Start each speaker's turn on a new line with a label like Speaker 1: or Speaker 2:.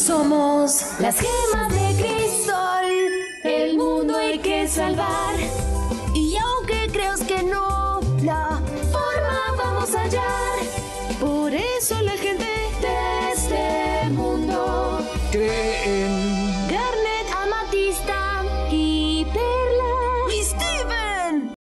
Speaker 1: Somos las gemas de cristal, el mundo hay que salvar. Y aunque creas que no, la forma vamos a hallar. Por eso la gente de este mundo
Speaker 2: cree en